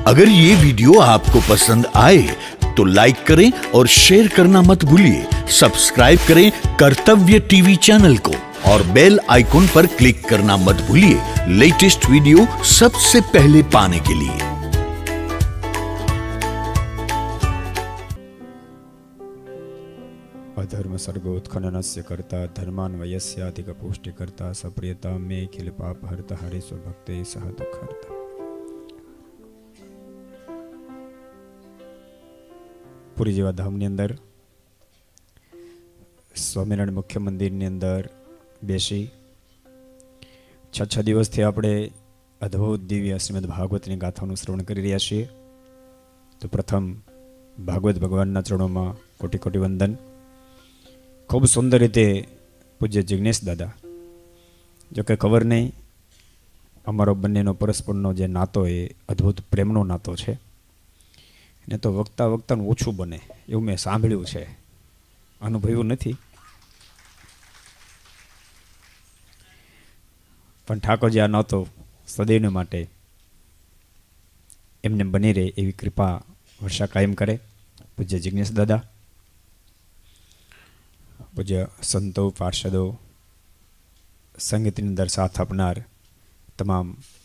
अगर ये वीडियो आपको पसंद आए तो लाइक करें और शेयर करना मत भूलिए। सब्सक्राइब करें कर्तव्य टीवी चैनल को और बेल आइकॉन पर क्लिक करना मत भूलिए लेटेस्ट वीडियो सबसे पहले पाने के लिए। अधर्म सर्गोत्खननस्य कर्ता धर्मान्वयस्याधिक पुष्टि कर्ता सप्रियता में खिल पाप हरता हरेश्वर भक्ते सह दुख हरता। पुरी जेवा धामनी अंदर स्वामिनारायण मुख्य मंदिरनी अंदर बेसी 6 દિવસથી આપણે અદ્ભુત દિવ્ય શ્રીમદ ભાગવતની ગાથાનું શ્રવણ કરી રહ્યા છીએ। તો પ્રથમ ભાગવત ભગવાનના ચરણોમાં કોટી કોટી વંદન। खूब सुंदर रीते पूज्य जिग्नेश दादा जो कि खबर नहीं अमरो बन्नेनो परस्परनो जे नातो ए अद्भुत प्रेमनो नातो छे ने तो वक्ता वक्ता ओछું बने एवं मैं सांभळ्યું छे, अनुभव्યું નથી। पण ठाकोरजी आ नातो सदैव માટે એમને બની રહે એવી કૃપા વર્ષા કાયમ કરે। પૂજ્ય जिग्नेश दादा, पूज्य संतो पार्षदों, संगीत अंदर साथ अपनार तमाम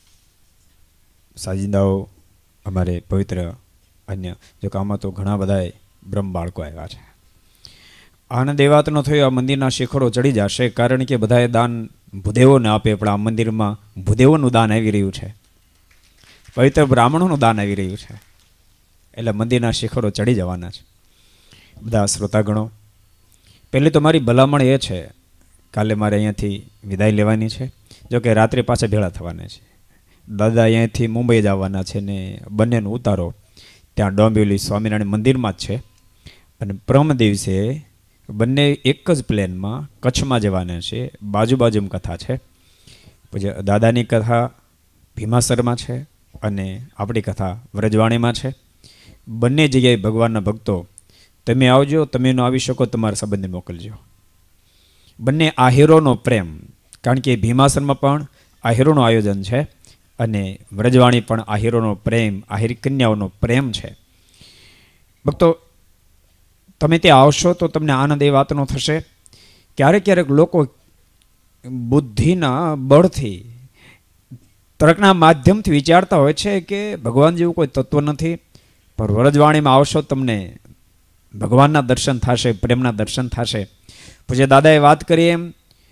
साजिंदाओ, अमारे पवित्र अन्य जो काम तो घना बधाए ब्रह्म बाळको आव्या छे। आनंद ए वातनो थयो आ मंदिरना शिखरो चढ़ी जशे कारण के बधाए दान भूदेवोने आपे पण आ मंदिरमां भूदेवोनुं दान आवी रह्युं छे, पवित्र ब्राह्मणोनुं दान आवी रह्युं छे એટલે મંદિરના શિખરો ચડી જવાના છે। બધા શ્રોતાગણો, पहले तो मारी भलामण ए छे काले मारे अहींयाथी विदाय लेवानी छे, जो कि रात्रे पाछा भेळा थवाना छे। दादा अहींयाथी मुंबई जवाना छे ने बंनेनो उतारो त्यां डोंबिवली स्वामिनारायण मंदिरमां ज छे अने परम दिवसे बंने एक ज प्लेनमां कच्छमां जवाना छे। बाजू बाजुमां कथा छे। पूज्य दादानी कथा भीमासरमां छे अने आपणी कथा व्रजवाणीमां छे। बंने जग्याए भगवानना भक्तो तमे आवजो, तमे न आवी शको तमारा संबंधी मोकलजो। बंने आहिरोनो प्रेम, कारण के भीमासरमा पण आहिरोनो आयोजन छे अने व्रजवाणी पण आहिरोनो प्रेम, आहिरी कन्याओनो प्रेम छे। भक्तो तमे ते आवशो तो तमने आनंद ए वातनो थशे। क्यारेक क्यारेक लोको बुद्धिना बळथी तर्कना माध्यमथी विचारता होय छे के भगवान जेवुं कोई तत्व नथी, पर व्रजवाणीमां आवशो तमने भगवानना दर्शन थाशे, प्रेमना दर्शन थाशे। पूज्य दादाए बात करी एम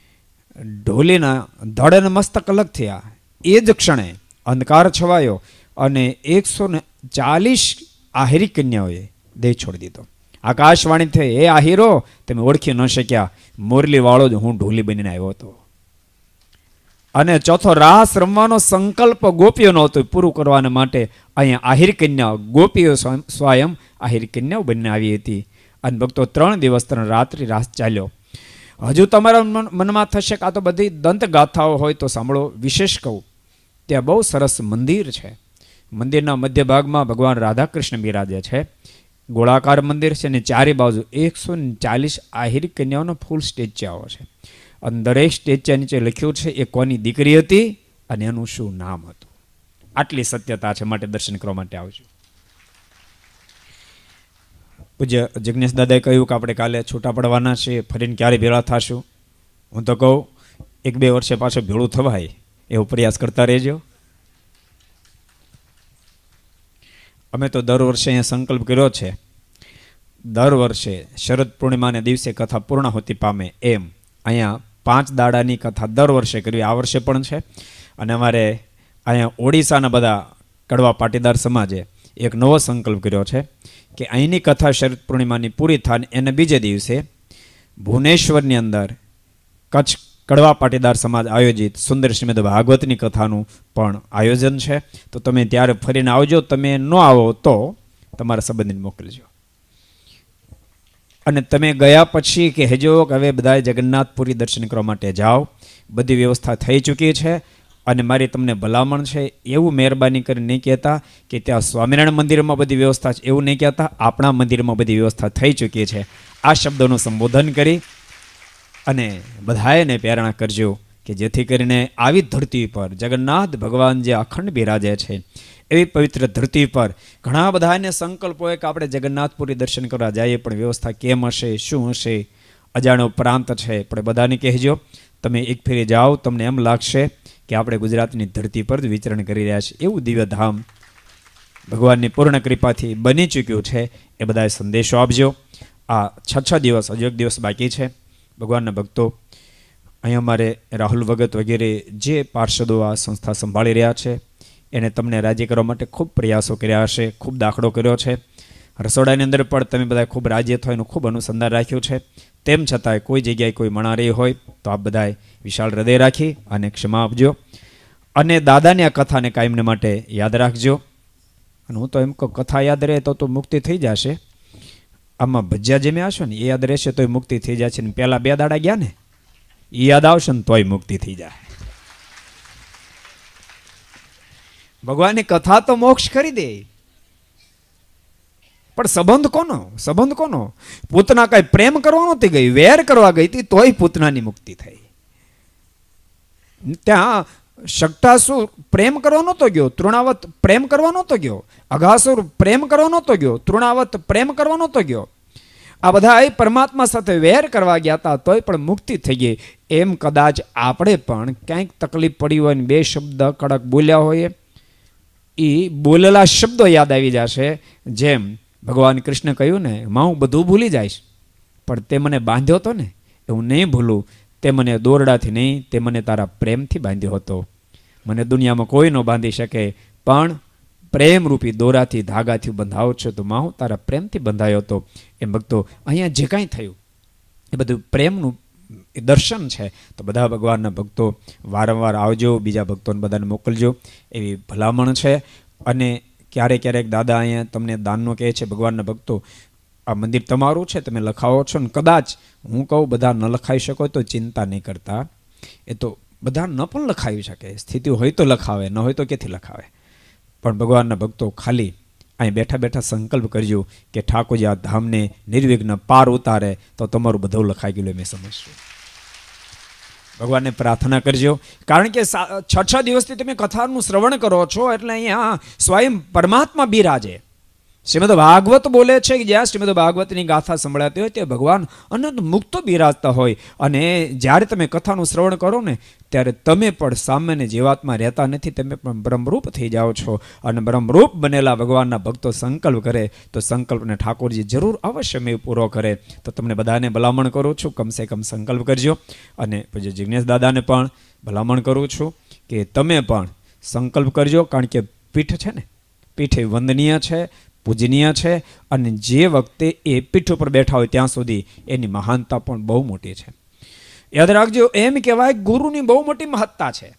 ढोलीना धड़ अने मस्तक अलग थया ए ज क्षणे अंधकार छवायो अने 140 आहिरी कन्याओए देह छोड़ी दीधो। आकाशवाणी थे, हे आहिरो तमे ओळखी न शक्या, मोरली वाळो ज हूँ ढोली बनीने आव्यो हतो। अने चौथो रास रमवानो संकल्प गोपीओनो हतो, पूरुं करवाने माटे अहींया आहिरी कन्या गोपीओ स्वयं आहिरी कन्याओ बनीने आवी हती। अने भक्तो 3 દિવસ 3 રાત્રિ રાસ चाल्यो। हजू तमारा मनमा थशे के आ तो बधी दंत गाथाओ होय तो सांभळो। विशेष कहूं त्यां बहु सरस मंदिर छे। मंदिरना मध्य भागमां भगवान राधा कृष्ण बिराजे छे। गोळाकार मंदिर छे ने चारे बाजू 140 आहिरी कन्याओनो फूल स्टेચ્યુઓ छे। अने दरेक स्टेચ્યુ नीचे लख्युं छे ए कोनी दीकरी हती अने एनुं शुं नाम हतुं। आटली सत्यता छे, माटे दर्शन करवा माटे आवजो। पूज्य जिग्नेश दादाए कह्युं के आपणे काले छूटा पड़वाना छे, फरीने क्यारे भेळा थाशुं। हूँ तो कहूं 1-2 વર્ષે पाछो भेळुं थवाय एवो प्रयास करता रहेजो। अमे तो दर वर्षे अहींया संकल्प कर्यो छे, दर वर्षे शरद पूर्णिमाने दिवसे कथा पूर्णाहुति पामे एम अहींया 5 દાડાની कथा दर वर्षे करवी। आ वर्षे पण छे। अने अमारे अहींया ओडिशाना बधा कड़वा पाटीदार समाजे एक नवो संकल्प कर्यो छे कि अहींनी कथा शरद पूर्णिमानी पूरी थाय एने बीजे दिवसे भुवनेश्वरनी अंदर कच्छ कड़वा पाटीदार समाज आयोजित सुंदर श्रीमद भागवतनी कथानुं पण आयोजन छे। तो तमे त्यारे फरीने आवजो। तमे न आवो तो तमारा संबंधी मोकलजो। अने तमे गया पछी कहेजो के हवे बधाए जगन्नाथ पुरी दर्शन करवा माटे जाओ। बधी व्यवस्था थई चूकी छे अने मारी तमने भलामण छे एवुं मेहरबानी करीने नहीं कहेता कि त्यां स्वामिनारायण मंदिरमां बधी व्यवस्था छे, एवुं नहीं कहेता। आपणा मंदिरमां बधी व्यवस्था थई चूकी छे। आ शब्दोनुं संबोधन करी अने बधाएने प्रेरणा करजो कि जेथी करीने आवी धरती पर जगन्नाथ भगवान जे अखंड बिराजे छे એવી પવિત્ર ધરતી પર ઘણા બધાને સંકલ્પ હોય કે આપણે જગન્નાથપુરી દર્શન કરવા જઈએ, પણ વ્યવસ્થા કેમ હશે, શું હશે, અજાણ્યો પ્રાંત છે. પણ બધાને કહેજો, તમે એક ફેરી જાઓ, તમને એમ લાગશે કે આપણે ગુજરાતની ધરતી પર જ વિચરણ કરી રહ્યા છીએ. એવું દિવ્ય ધામ ભગવાનની પૂર્ણ કૃપાથી બની ચૂક્યું છે. એ બધાએ સંદેશો આપજો. આ 6 દિવસ, હજુ એક દિવસ બાકી છે. ભગવાનના ભક્તો, અહીંયા અમારે રાહુલ ભગત વગેરે જે પાર્ષદો આ સંસ્થા સંભાળી રહ્યા છે, એને તમને રાજી કરવા માટે ખૂબ પ્રયાસો કર્યા હશે, ખૂબ દાખલો કર્યો છે. રસોડાની અંદર પણ તમે બધા ખૂબ રાજી થયો, એનું ખૂબ અનુસંધાન રાખ્યું છે. તેમ છતાંય કોઈ જગ્યાએ કોઈ મણા રહી હોય તો આપ બધાએ વિશાળ હૃદય રાખી અને ક્ષમા આપજો. અને દાદાની આ કથાને કાયમને માટે યાદ રાખજો. અને હું તો એમ કહું, કથા યાદ રહે તો મુક્તિ થઈ જશે. આમાં ભજીયા જેમ આવશો ને એ યાદ રહેશે તોય મુક્તિ થઈ જશે. ને પહેલા 2 દાડા ગયા ને એ યાદ આવશે ને તોય મુક્તિ થઈ જાય. ભગવાનની કથા તો મોક્ષ કરી દે, પણ સંબંધ કોનો? સંબંધ કોનો? પૂતના કઈ પ્રેમ કરવા નહોતી ગઈ, વેર કરવા ગઈ હતી, તોય પૂતનાની મુક્તિ થઈ. ત્યાં શકટાસુર પ્રેમ કરવા નહોતો ગયો, તૃણાવત પ્રેમ કરવા નહોતો ગયો, અઘાસુર પ્રેમ કરવા નહોતો ગયો, તૃણાવત પ્રેમ કરવા નહોતો ગયો. આ બધા પરમાત્મા સાથે વેર કરવા ગયા હતા, તોય પણ મુક્તિ થઈ ગઈ. એમ કદાચ આપણે પણ ક્યાંક તકલીફ પડી હોય ને 2 શબ્દ કડક બોલ્યા હોય, એ બોલેલા શબ્દો યાદ આવી જશે. જેમ ભગવાન કૃષ્ણ કહ્યું ને, માં હું બધું ભૂલી જઈશ, પણ તે મને બાંધ્યો હતો ને, હું નહીં ભૂલું. તે મને દોરડાથી નહીં, તે મને તારા પ્રેમથી બાંધ્યો હતો. મને દુનિયામાં કોઈ ન બાંધી શકે, પણ પ્રેમરૂપી દોરાથી, ધાગાથી બંધાવો છો તો માં હું તારા પ્રેમથી બંધાયો હતો. એમ ભક્તો, અહીંયા જે કાંઈ થયું એ બધું પ્રેમનું દર્શન છે. તો બધા ભગવાનના ભક્તો વારંવાર આવજો, બીજા ભક્તોને બધાને મોકલજો, એવી ભલામણ છે. અને ક્યારેક દાદા અહીંયા તમને દાનનો કહે છે. ભગવાનના ભક્તો, આ મંદિર તમારું છે, તમે લખાવો છો ને કદાચ હું કહું બધા ન લખાવી શકો તો ચિંતા નહીં કરતા. એ તો બધા ન પણ લખાવી શકે, સ્થિતિ હોય તો લખાવે, ન હોય તો ક્યાંથી લખાવે. પણ ભગવાનના ભક્તો, ખાલી અહીં બેઠા બેઠા સંકલ્પ કરજો કે ઠાકોરજી આ ધામને નિર્વિઘ્ન પાર ઉતારે તો તમારું બધું લખાઈ ગયેલું મેં સમજશું. ભગવાનને પ્રાર્થના કરજો, કારણ કે 6 દિવસથી તમે કથાનું શ્રવણ કરો છો, એટલે અહીંયા સ્વયં પરમાત્મા બિરાજે. શ્રીમદ ભાગવત બોલે છે કે જ્યાં શ્રીમદ ભાગવતની ગાથા સંભળાતી હોય તે ભગવાન અનંત મુક્ત બિરાજતા હોય. અને જ્યારે તમે કથાનું શ્રવણ કરો ને ત્યારે તમે પણ સામાન્ય જીવાત્મા રહેતા નથી, તમે પણ બ્રહ્મરૂપ થઈ જાઓ છો. અને બ્રહ્મરૂપ બનેલા ભગવાનના ભક્તો સંકલ્પ કરે તો સંકલ્પને ઠાકોરજી જરૂર અવશ્યમેવ પૂરો કરે. તો તમને બધાને ભલામણ કરું છું, કમસે કમ સંકલ્પ કરજો. અને પૂજ્ય જિજ્ઞેશ દાદાને પણ ભલામણ કરું છું કે તમે પણ સંકલ્પ કરજો, કારણ કે પીઠ છે ને, પીઠ એ વંદનીય છે, પૂજનીય છે. અને જે વખતે એ પીઠ ઉપર બેઠા હોય ત્યાં સુધી એની મહાનતા પણ બહુ મોટી છે. યાદ રાખજો, એમ કહેવાય ગુરુની બહુ મોટી મહત્તા છે.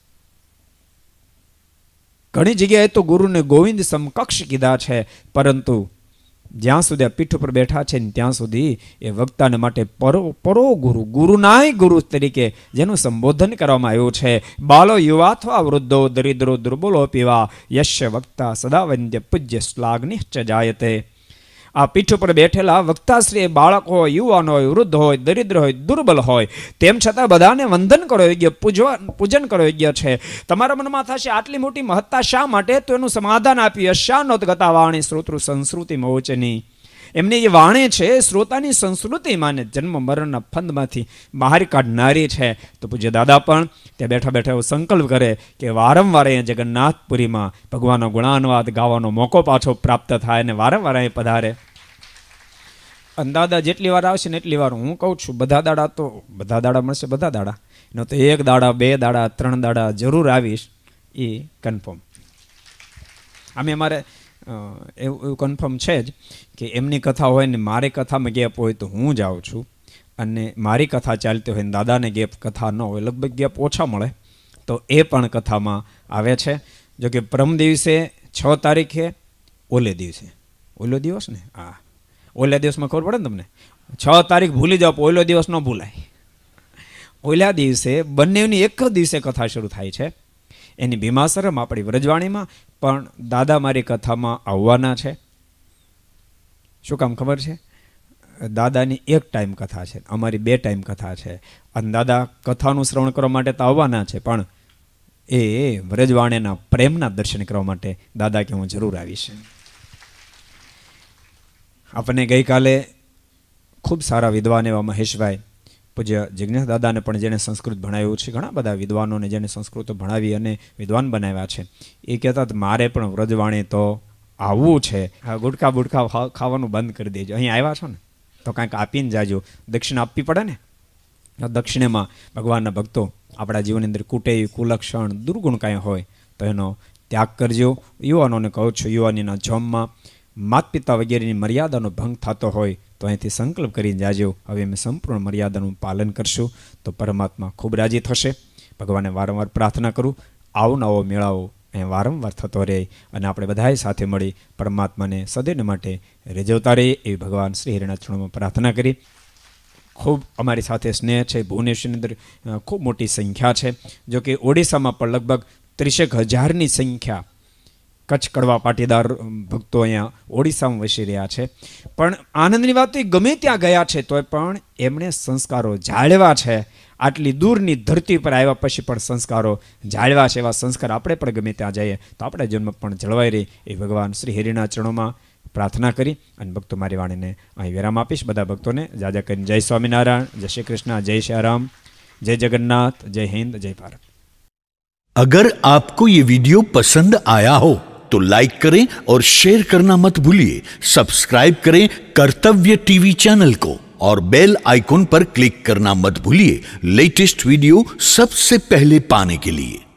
ઘણી જગ્યાએ તો ગુરુને ગોવિંદ સમકક્ષ કીધા છે, પરંતુ જ્યાં સુધી આ પીઠ ઉપર બેઠા છે ને ત્યાં સુધી એ વક્તાને માટે પરો ગુરુ, ગુરુનાય ગુરુ તરીકે જેનું સંબોધન કરવામાં આવ્યું છે. બાલો યુવા અથવા વૃદ્ધો દરિદ્રો દુર્બલો પીવા યશ્ય વક્તા સદા વંદ્ય પૂજ્ય શ્લાઘનિશ્ચ જાયતે. આ પીઠ ઉપર બેઠેલા વક્તાશ્રી બાળક હોય, યુવાન હોય, વૃદ્ધ હોય, દરિદ્ર હોય, દુર્બલ હોય, તેમ છતાં બધાને વંદન કરો યોગ્ય, પૂજન કરો યોગ્ય છે. તમારા મનમાં થશે આટલી મોટી મહત્તા શા માટે? તો એનું સમાધાન આપ્યું. શાનોત ગતા વાણી શ્રોતૃ સંસ્કૃતિ મોચની. એમની જે વાણી છે શ્રોતાની સંસ્કૃતિમાં ને જન્મ મરણના ફંદમાંથી બહાર કાઢનારી છે. તો પૂજ્ય દાદા પણ ત્યાં બેઠા બેઠા એવો સંકલ્પ કરે કે વારંવાર અહીંયા જગન્નાથપુરીમાં ભગવાનનો ગુણાનુવાદ ગાવાનો મોકો પાછો પ્રાપ્ત થાય અને વારંવાર અહીં પધારે. અને દાદા જેટલી વાર આવશે ને એટલી વાર હું કહું છું, બધા દાડા મળશે, બધા દાડા ન તો 1 દાડા, 2 દાડા, 3 દાડા જરૂર આવીશ, એ કન્ફર્મ. અમે અમારે એવું કન્ફર્મ છે જ કે એમની કથા હોય ને મારી કથામાં ગેપ હોય તો હું જાઉં છું, અને મારી કથા ચાલતી હોય ને દાદાને ગેપ કથા ન હોય, લગભગ ગેપ ઓછા મળે તો એ પણ કથામાં આવે છે. જો કે પરમ દિવસે 6 તારીખે ઓલો દિવસ ને, હા ઓલા દિવસમાં ખબર પડે ને તમને, 6 તારીખ ભૂલી જાઓ, ઓલો દિવસ ન ભૂલાય. ઓલા દિવસે બંનેની એક જ દિવસે કથા શરૂ થાય છે. એની ભીમાસરમ આપણી વ્રજવાણીમાં પણ દાદા મારી કથામાં આવવાના છે. શું કામ ખબર છે? દાદાની 1 ટાઈમ કથા છે, અમારી 2 ટાઈમ કથા છે. અને દાદા કથાનું શ્રવણ કરવા માટે તો આવવાના છે, પણ એ વ્રજવાણેના પ્રેમના દર્શન કરવા માટે દાદા કે હું જરૂર આવીશ. આપણને ગઈકાલે ખૂબ સારા વિદ્વાન એવા મહેશભાઈ પૂજ્ય જિજ્ઞેશ દાદાને પણ જેને સંસ્કૃત ભણાવ્યું છે, ઘણા બધા વિદ્વાનોને જેને સંસ્કૃત ભણાવી અને વિદ્વાન બનાવ્યા છે, એ કહેતા મારે પણ વ્રજવાણે તો આવવું છે. હા, ગુટકા બુટકા ખાવાનું બંધ કરી દેજો. અહીં આવ્યા છો ને તો કાંઈક આપીને જાજો. દક્ષિણ આપવી પડે ને. દક્ષિણેમાં ભગવાનના ભક્તો આપણા જીવનની અંદર કુટેય, કુલક્ષણ, દુર્ગુણ કાંઈ હોય તો એનો ત્યાગ કરજો. યુવાનોને કહું છું, યુવાનીના જમમાં માત પિતા વગેરેની મર્યાદાનો ભંગ થતો હોય તો અહીંથી સંકલ્પ કરીને જાજો, હવે અમે સંપૂર્ણ મર્યાદાનું પાલન કરશું તો પરમાત્મા ખૂબ રાજી થશે. ભગવાને વારંવાર પ્રાર્થના કરું, આવો નવો મેળાવો અહીં વારંવાર થતો રહે અને આપણે બધાએ સાથે મળી પરમાત્માને સદૈવ માટે રીઝવતા રહીએ એવી ભગવાન શ્રી હરિના ચરણોમાં પ્રાર્થના કરી. ખૂબ અમારી સાથે સ્નેહ છે. ભુવનેશ્વરની અંદર ખૂબ મોટી સંખ્યા છે. જો કે ઓડિશામાં પણ લગભગ 30,000ની સંખ્યા કચ્છ કડવા પાટીદાર ભક્તો અહીંયા ઓડિશામાં વસી રહ્યા છે. પણ આનંદની વાત એ ગમે ત્યાં ગયા છે તોય પણ એમણે સંસ્કારો જાળવ્યા છે. આટલી દૂરની ધરતી પર આવ્યા પછી પણ સંસ્કારો જાળવ્યા છે. એવા સંસ્કાર આપણે પણ ગમે ત્યાં જઈએ તો આપણે જન્મ પણ જળવાઈ રહી એ ભગવાન શ્રી હરિના ચરણોમાં પ્રાર્થના કરી અને ભક્તો મારી વાણીને અહીં વિરામ આપીશ. બધા ભક્તોને જાજા કરીને જય સ્વામિનારાયણ, જય શ્રી કૃષ્ણ, જય શ્રી રામ, જય જગન્નાથ, જય હિન્દ, જય ભારત. अगर आपको ये वीडियो पसंद आया हो तो लाइक करें और शेयर करना मत भूलिए. सब्सक्राइब करें कर्तव्य टीवी चैनल को और बेल आइकॉन पर क्लिक करना मत भूलिए लेटेस्ट वीडियो सबसे पहले पाने के लिए.